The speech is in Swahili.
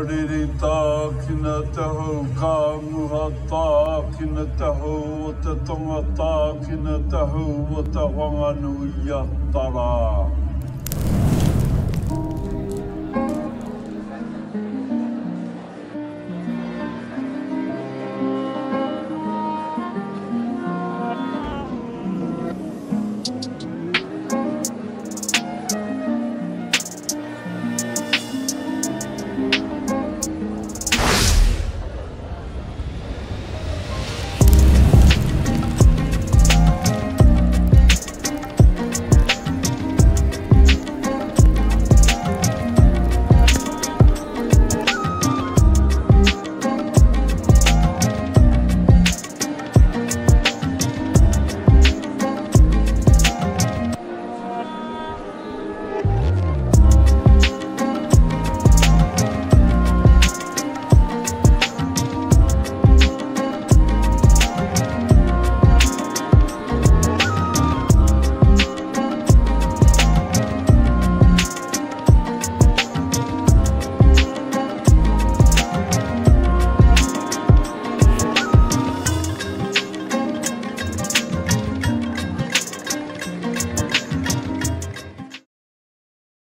riri tā kina te hau, ka nguha tā kina te hau, o te tonga tā kina te hau, o te wanganui a tara.